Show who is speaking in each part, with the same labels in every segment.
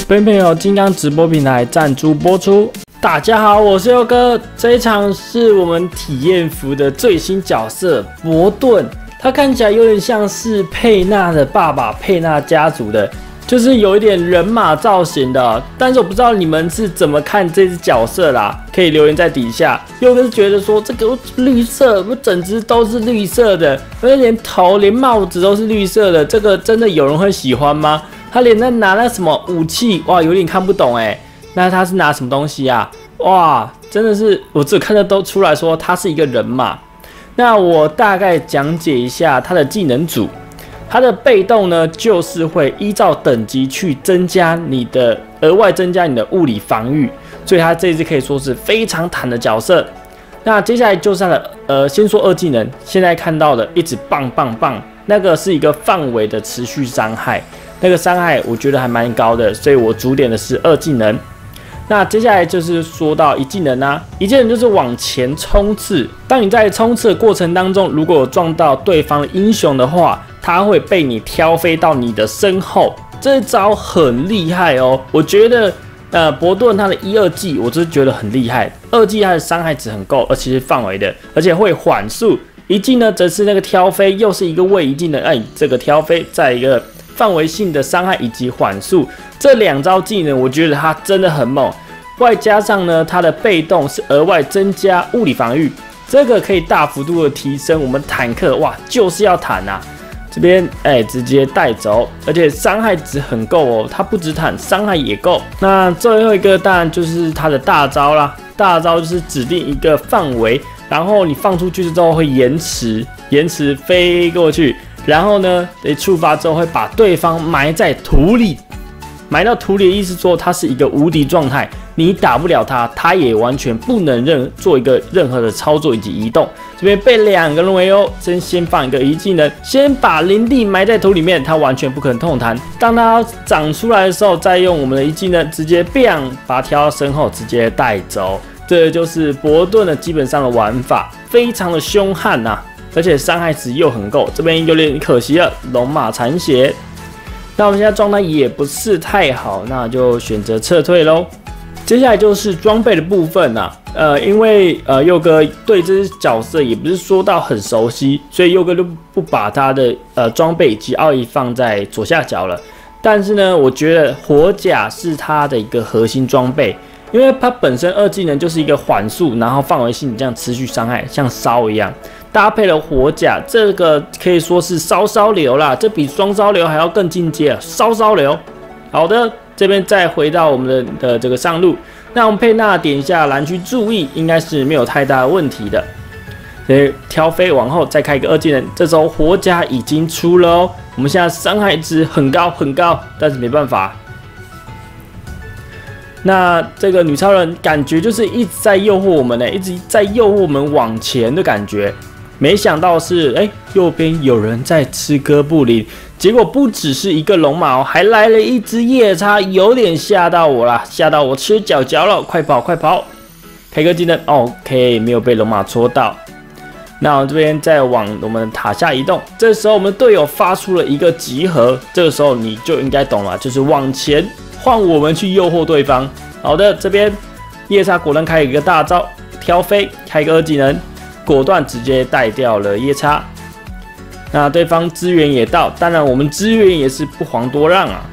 Speaker 1: 本片由金刚直播平台赞助播出。大家好，我是佑哥。这一场是我们体验服的最新角色伯顿，他看起来有点像是佩纳的爸爸，佩纳家族的，就是有一点人马造型的。但是我不知道你们是怎么看这只角色啦，可以留言在底下。佑哥是觉得说这个绿色，不整只都是绿色的，而且连头连帽子都是绿色的，这个真的有人会喜欢吗？他连在拿那什么武器，哇，有点看不懂哎。那他是拿什么东西啊？哇，真的是我只看得都出来说他是一个人马。那我大概讲解一下他的技能组。他的被动呢，就是会依照等级去额外增加你的物理防御，所以他这一只可以说是非常坦的角色。那接下来就是他的先说二技能，现在看到的一直棒棒棒，那个是一个范围的持续伤害。那个伤害我觉得还蛮高的，所以我主点的是二技能。那接下来就是说到一技能啊，一技能就是往前冲刺。当你在冲刺的过程当中，如果有撞到对方的英雄的话，他会被你挑飞到你的身后。这一招很厉害哦，我觉得伯顿他的1、2技我就是觉得很厉害。2技他的伤害值很够，而且是范围的，而且会缓速。一技呢则是那个挑飞，又是一个位移技能，这个挑飞在一个范围性的伤害以及缓速，这两招技能我觉得它真的很猛。外加上呢，它的被动是额外增加物理防御，这个可以大幅度的提升我们坦克，哇，就是要坦啊！这边直接带走，而且伤害值很够哦，它不止坦，伤害也够。那最后一个当然就是它的大招啦，大招就是指定一个范围，然后你放出去之后会延迟飞过去。然后呢，触发之后会把对方埋在土里，埋到土里的意思说它是一个无敌状态，你打不了它，它也完全不能做一个任何的操作以及移动。这边被2个人围殴，先放一个一技能，先把林地埋在土里面，它完全不可能痛弹。当它长出来的时候，再用我们的一技能直接 biang 把它挑到身后，直接带走。这就是伯顿的基本上的玩法，非常的凶悍呐。而且伤害值又很够，这边有点可惜了，龙马残血。那我们现在状态也不是太好，那就选择撤退咯。接下来就是装备的部分啦。因为佑哥对这只角色也不是说到很熟悉，所以佑哥就不把他的装备以及奥义放在左下角了。但是呢，我觉得火甲是他的一个核心装备，因为它本身2技能就是一个缓速，然后范围性这样持续伤害，像烧一样。搭配了火甲，这个可以说是烧流啦，这比双烧流还要更进阶，烧流。好的，这边再回到我们的这个上路，那我们佩纳点一下蓝区注意，应该是没有太大的问题的。所以挑飞往后再开一个2技能，这时候火甲已经出了哦。我们现在伤害值很高，但是没办法。那这个女超人感觉就是一直在诱惑我们一直在诱惑我们往前的感觉。没想到是右边有人在吃哥布林，结果不只是一个龙马哦，还来了一只夜叉，有点吓到我啦，吓到我吃脚了，快跑！开个技能 ，OK， 没有被龙马戳到。那我这边再往我们塔下移动，这时候我们队友发出了一个集合，这个时候你就应该懂了，就是往前换我们去诱惑对方。好的，这边夜叉果然开一个大招，挑飞，开一个2技能。果断直接带掉了夜叉，那对方支援也到，当然我们支援也是不遑多让啊。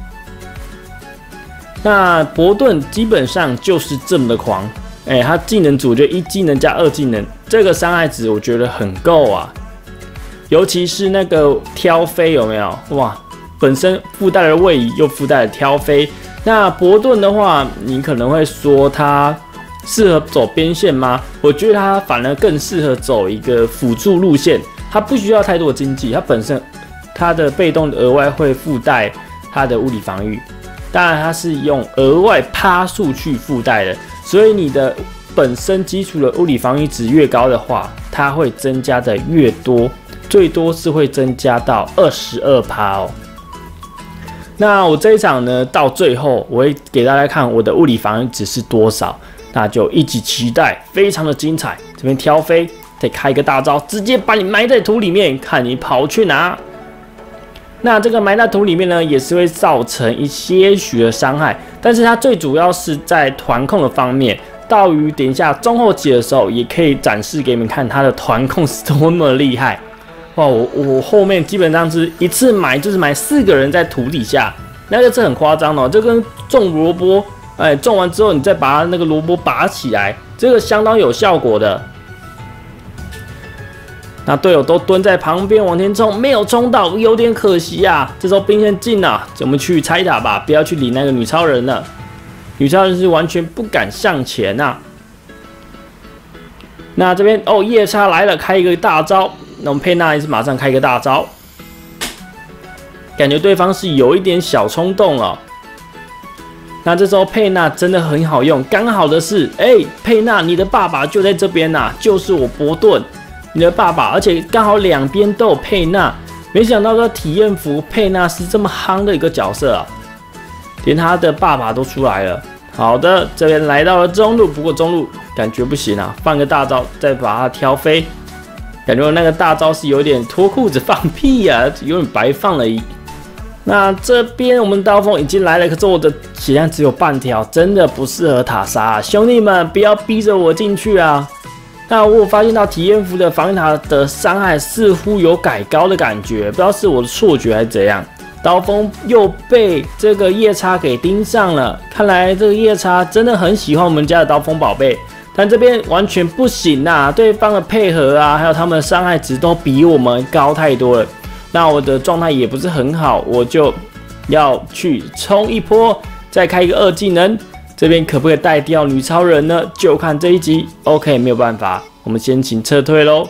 Speaker 1: 那伯顿基本上就是这么的狂，他技能组就1技能加2技能，这个伤害值我觉得很够啊。尤其是那个挑飞有没有？哇，本身附带了位移，又附带了挑飞。那伯顿的话，你可能会说他适合走边线吗？我觉得他反而更适合走一个辅助路线，他不需要太多的经济，他本身他的被动额外会附带他的物理防御，当然他是用额外趴数去附带的，所以你的本身基础的物理防御值越高的话，它会增加的越多，最多是会增加到22%哦。那我这一场呢，到最后我会给大家看我的物理防御值是多少。那就一起期待，非常的精彩。这边挑飞，再开一个大招，直接把你埋在土里面，看你跑去哪。 那这个埋在土里面呢，也是会造成一些许的伤害，但是它最主要是在团控的方面。到于等一下中后期的时候，也可以展示给你们看它的团控是多么厉害。哇，我后面基本上是一次埋就是埋4个人在土底下，那个是很夸张哦，这跟种萝卜，种完之后你再把它那个萝卜拔起来，这个相当有效果的。那队友都蹲在旁边往前冲，没有冲到，有点可惜啊。这时候兵线近了，我们去拆塔吧，不要去理那个女超人了。女超人是完全不敢向前啊。那这边哦，夜叉来了，开一个大招。那我们佩娜也是马上开一个大招，感觉对方是有一点小冲动了。那这时候佩娜真的很好用，刚好的是，佩娜你的爸爸就在这边呐，就是我伯顿，你的爸爸，而且刚好两边都有佩娜。没想到这体验服佩娜是这么夯的一个角色啊，连他的爸爸都出来了。好的，这边来到了中路，不过中路感觉不行啊，放个大招再把它挑飞。感觉那个大招是有点脱裤子放屁啊，有点白放了。那这边我们刀锋已经来了，可是我的血量只有半条，真的不适合塔杀，兄弟们不要逼着我进去啊！那我发现到体验服的防御塔的伤害似乎有改高的感觉，不知道是我的错觉还是怎样。刀锋又被这个夜叉给盯上了，看来这个夜叉真的很喜欢我们家的刀锋宝贝。但这边完全不行啊，对方的配合啊，还有他们的伤害值都比我们高太多了。那我的状态也不是很好，我就要去冲一波，再开一个2技能。这边可不可以带掉女超人呢？就看这一集。OK， 没有办法，我们先请撤退咯。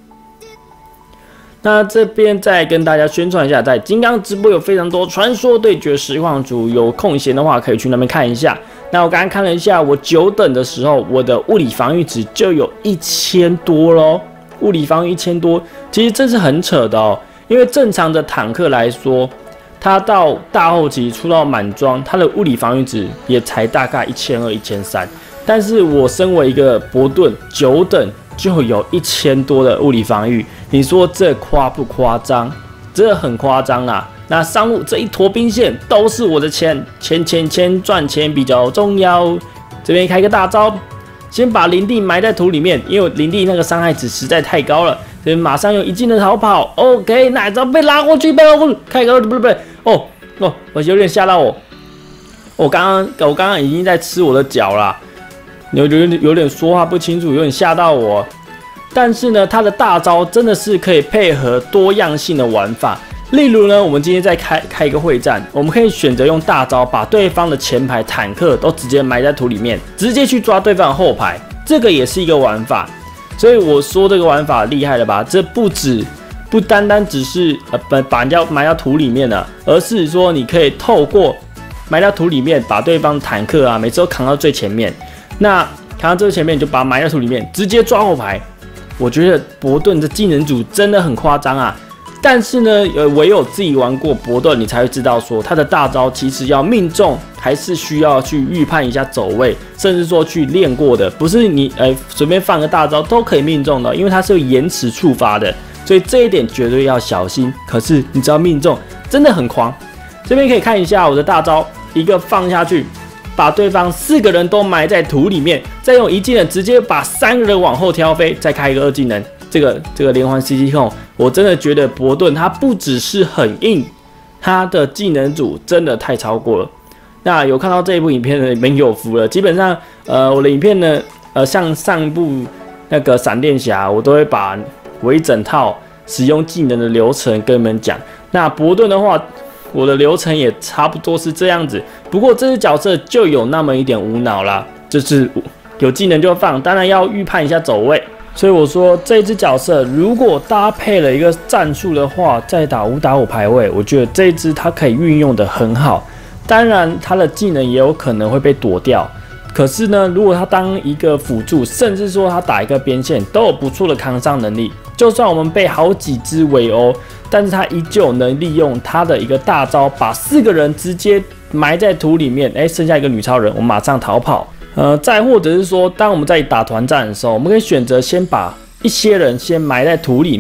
Speaker 1: 那这边再跟大家宣传一下，在金刚直播有非常多传说对决实况组，有空闲的话可以去那边看一下。那我刚刚看了一下，我9等的时候，我的物理防御值就有1000多咯，物理防御1000多，其实这是很扯的哦。因为正常的坦克来说，它到大后期出到满装，它的物理防御值也才大概1200、1300，但是我身为一个伯顿9等就有1000多的物理防御，你说这夸不夸张？这很夸张啦。那上路这一坨兵线都是我的钱，钱赚钱比较重要。这边开个大招，先把林地埋在土里面，因为林地那个伤害值实在太高了。这边马上用一技能逃跑 ，OK， 奶招被拉过去，被拉过去，开个不是，我有点吓到我。我刚刚已经在吃我的脚啦，有点说话不清楚，有点吓到我。但是呢，他的大招真的是可以配合多样性的玩法。例如呢，我们今天再开一个会战，我们可以选择用大招把对方的前排坦克都直接埋在土里面，直接去抓对方的后排，这个也是一个玩法。所以我说这个玩法厉害了吧？这不单单只是把人家埋到土里面了，而是说你可以透过埋到土里面，把对方的坦克啊每次都扛到最前面，那扛到最前面你就把它埋在土里面，直接抓后排。我觉得伯顿的技能组真的很夸张啊！但是呢，唯有自己玩过伯顿，你才会知道说他的大招其实要命中，还是需要去预判一下走位，甚至说去练过的，不是你随便放个大招都可以命中的，因为它是有延迟触发的，所以这一点绝对要小心。可是你只要命中，真的很狂。这边可以看一下我的大招，一个放下去，把对方4个人都埋在土里面，再用一技能直接把3个人往后挑飞，再开一个2技能。这个连环 CC 控，我真的觉得伯顿他不只是很硬，他的技能组真的太超过了。那有看到这一部影片的你们有福了，基本上我的影片呢，像上一部那个闪电侠，我都会把我一整套使用技能的流程跟你们讲。那伯顿的话，我的流程也差不多是这样子，不过这只角色就有那么一点无脑啦，就是有技能就放，当然要预判一下走位。所以我说这只角色如果搭配了一个战术的话，再打5打5排位，我觉得这一只它可以运用的很好。当然它的技能也有可能会被躲掉，可是呢，如果它当一个辅助，甚至说它打一个边线，都有不错的扛伤能力。就算我们被好几只围殴，但是它依旧能利用它的一个大招，把4个人直接埋在土里面，剩下一个女超人，我马上逃跑。再或者是说，当我们在打团战的时候，我们可以选择先把一些人先埋在土里面，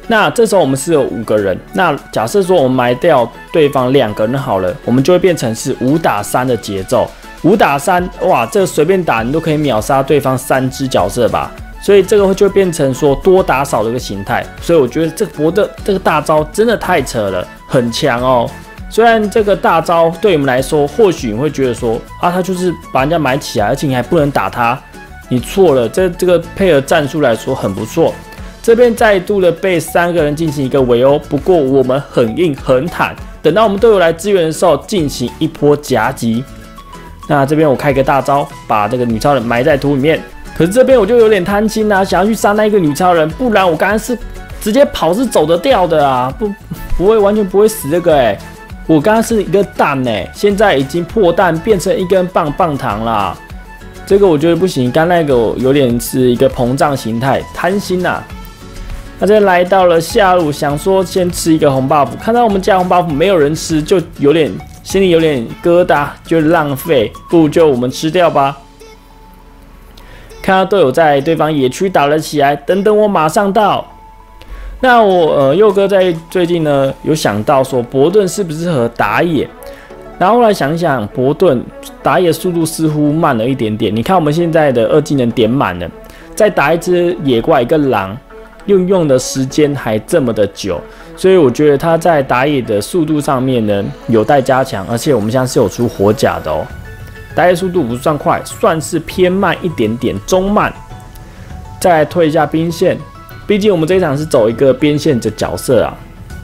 Speaker 1: 那这时候我们是有5个人，那假设说我们埋掉对方2个人好了，我们就会变成是5打3的节奏。5打3，哇，这个随便打你都可以秒杀对方3只角色吧。所以这个就会变成说多打少的一个形态。所以我觉得这个博的这个大招真的太扯了，很强哦。虽然这个大招对你们来说，或许你会觉得说啊，他就是把人家埋起来，而且你还不能打他，你错了。这个配合战术来说很不错。这边再度的被3个人进行一个围殴，不过我们很硬很坦，等到我们队友来支援的时候，进行一波夹击。那这边我开个大招，把这个女超人埋在土里面。可是这边我就有点贪心啊，想要去杀那一个女超人，不然我刚刚是直接跑是走得掉的啊，不会完全不会死这个欸。我刚刚是一个蛋欸，现在已经破蛋变成一根棒棒糖啦。这个我觉得不行，刚那个有点是一个膨胀形态，贪心啊。那这来到了下路，想说先吃一个红 buff， 看到我们家红 buff 没有人吃，就有点心里有点疙瘩，就浪费，不如就我们吃掉吧。看到队友在对方野区打了起来，等我马上到。那我佑哥在最近呢有想到说伯顿适不适合打野，然后后来想想伯顿打野速度似乎慢了一点点。你看我们现在的2技能点满了，再打一只野怪一个狼，用的时间还这么的久，所以我觉得他在打野的速度上面呢有待加强，而且我们现在是有出火甲的哦。打野速度不算快，算是偏慢一点点，中慢。再来推一下兵线，毕竟我们这一场是走一个边线的角色啊。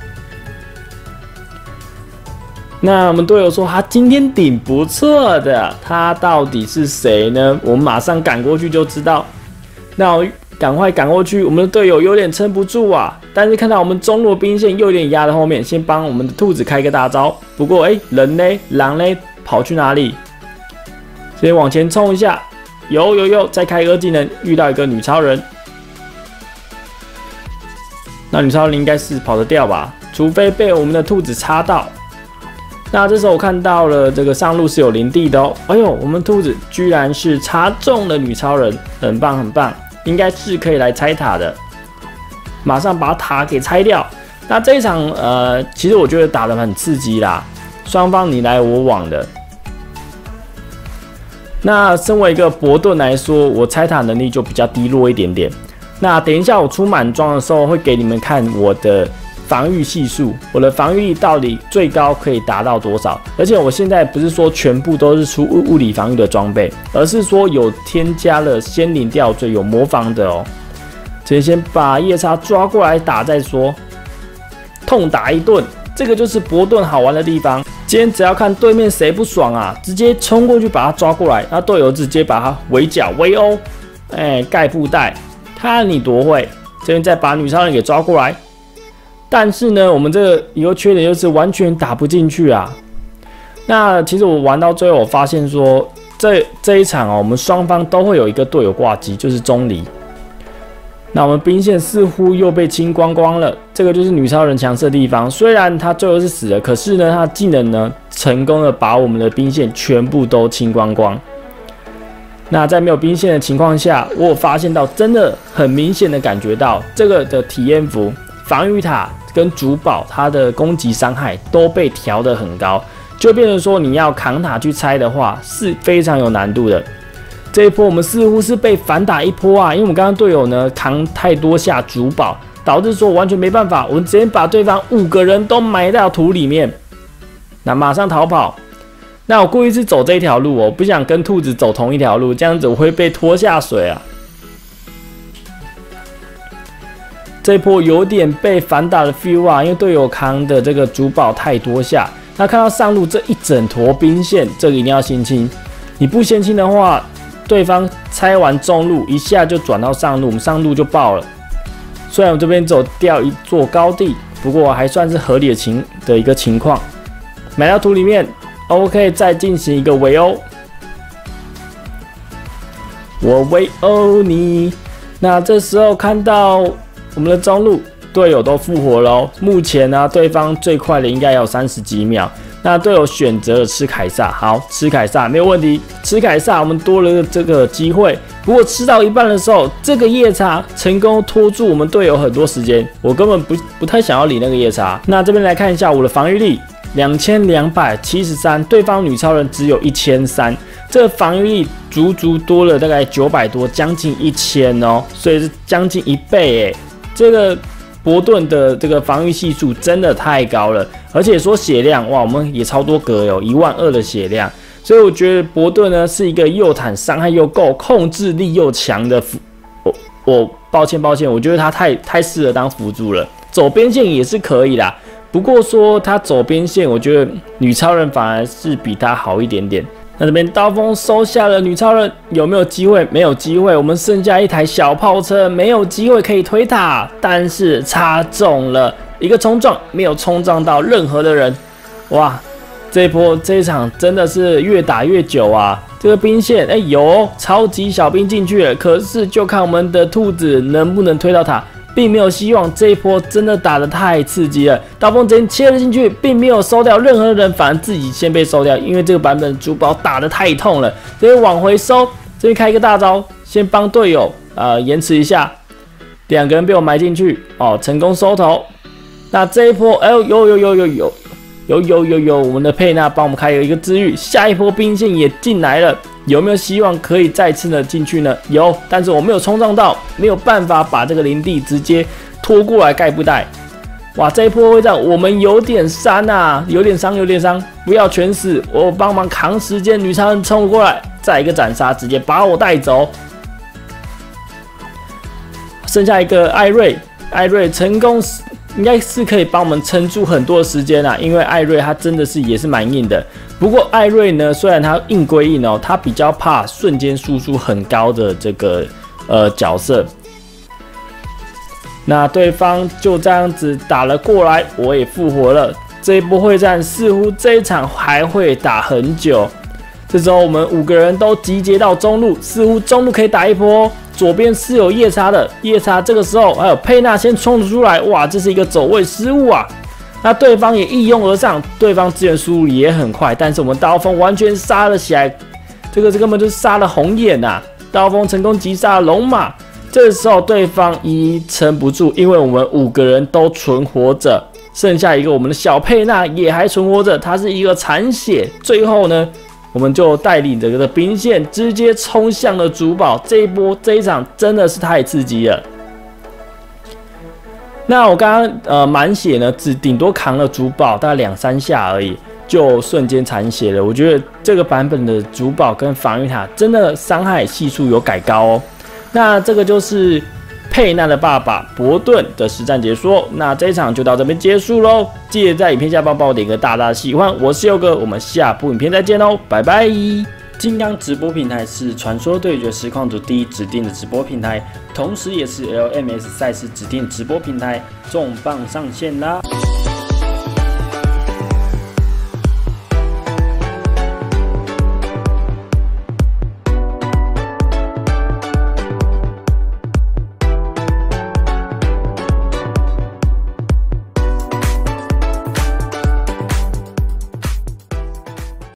Speaker 1: 那我们队友说他今天顶不错的，他到底是谁呢？我们马上赶过去就知道。那我赶快赶过去，我们的队友有点撑不住啊，但是看到我们中路兵线又有点压在后面，先帮我们的兔子开个大招。不过人呢？狼呢？跑去哪里？先往前冲一下，有，再开2技能，遇到一个女超人。那女超人应该是跑得掉吧，除非被我们的兔子插到。那这时候我看到了这个上路是有灵地的哦。哎呦，我们兔子居然是插中了女超人，很棒很棒，应该是可以来拆塔的。马上把塔给拆掉。那这一场其实我觉得打得很刺激啦，双方你来我往的。那身为一个伯顿来说，我拆塔能力就比较低落一点点。那等一下我出满装的时候，会给你们看我的防御系数，我的防御力到底最高可以达到多少。而且我现在不是说全部都是出物理防御的装备，而是说有添加了仙灵吊坠，有魔防的哦。先把夜叉抓过来打再说，痛打一顿。这个就是伯顿好玩的地方。今天只要看对面谁不爽啊，直接冲过去把他抓过来，那队友直接把他围剿围殴，盖布袋，看你多会。这边再把女超人给抓过来，但是呢，我们这个有个缺点就是完全打不进去啊。那其实我玩到最后，我发现说这一场哦，我们双方都会有一个队友挂机，就是钟离。那我们兵线似乎又被清光光了，这个就是女超人强势的地方。虽然她最后是死了，可是呢，她技能呢成功的把我们的兵线全部都清光光。那在没有兵线的情况下，我有发现到真的很明显的感觉到这个的体验服、防御塔跟主堡它的攻击伤害都被调得很高，就变成说你要扛塔去拆的话是非常有难度的。这一波我们似乎是被反打一波啊，因为我们刚刚队友呢扛太多下主堡，导致说我完全没办法，我们直接把对方5个人都埋到土里面，那马上逃跑。那我故意是走这条路哦，不想跟兔子走同一条路，这样子我会被拖下水啊。这一波有点被反打的 feel 啊，因为队友扛的这个主堡太多下。那看到上路这一整坨兵线，这个一定要先清，你不先清的话，对方拆完中路一下就转到上路，我们上路就爆了。虽然我这边只有掉一座高地，不过还算是合理的一个情况。埋到土里面 ，OK， 再进行一个围殴，我围殴你。那这时候看到我们的中路队友都复活了哦，目前呢，对方最快的应该有30几秒。 那队友选择了吃凯撒，好，吃凯撒没有问题，吃凯撒我们多了这个机会。不过吃到一半的时候，这个夜叉成功拖住我们队友很多时间，我根本不太想要理那个夜叉。那这边来看一下我的防御力，2273，对方女超人只有1300，这个防御力足足多了大概900多，将近1000哦，所以是将近1倍诶，这个。伯顿的这个防御系数真的太高了，而且说血量，哇，我们也超多格哟，12000的血量，所以我觉得伯顿呢是一个又坦、伤害又够、控制力又强的抱歉，我觉得他太适合当辅助了，走边线也是可以啦。不过说他走边线，我觉得女超人反而是比他好一点点。那这边刀锋收下了女超人，有没有机会？没有机会，我们剩下一台小炮车，没有机会可以推塔，但是插中了一个冲撞，没有冲撞到任何的人。哇，这一场真的是越打越久啊！这个兵线，有超级小兵进去了，可是就看我们的兔子能不能推到塔。并没有希望，这一波真的打得太刺激了。刀锋直接切了进去，并没有收掉任何人，反而自己先被收掉，因为这个版本的主宝打得太痛了。直接往回收，这边开一个大招，先帮队友延迟一下，2个人被我埋进去，哦，成功收头。那这一波，有，我们的佩娜帮我们开了一个治愈，下一波兵线也进来了。有没有希望可以再次的进去呢？有，但是我没有冲撞到，没有办法把这个林地直接拖过来盖布袋。哇，这一波会战我们有点伤啊，有点伤，不要全死，我帮忙扛时间，女超人冲过来，再一个斩杀，直接把我带走。剩下一个艾瑞成功，应该是可以帮我们撑住很多时间啦，因为艾瑞他真的是也是蛮硬的。不过艾瑞呢，虽然他硬归硬哦，他比较怕瞬间输出很高的这个角色。那对方就这样子打了过来，我也复活了。这一波会战似乎这一场还会打很久。这时候我们5个人都集结到中路，似乎中路可以打一波。左边是有夜叉的，夜叉这个时候还有佩娜先冲出来，哇，这是一个走位失误啊！那对方也一拥而上，对方资源输入也很快，但是我们刀锋完全杀了起来，这根本就是杀了红眼呐！刀锋成功击杀了龙马，这时候对方一撑不住，因为我们5个人都存活着，剩下一个我们的小佩娜也还存活着，她是一个残血。最后呢，我们就带领这个兵线直接冲向了主堡，这一场真的是太刺激了。那我刚刚满血呢，顶多扛了主堡大概2-3下而已，就瞬间残血了。我觉得这个版本的主堡跟防御塔真的伤害系数有改高哦。那这个就是佩娜的爸爸伯顿的实战解说。那这一场就到这边结束喽，记得在影片下方帮我点个大大喜欢。我是佑哥，我们下部影片再见喽，拜拜。金刚直播平台是传说对决实况组第一指定的直播平台，同时也是 LMS 赛事指定直播平台，重磅上线啦！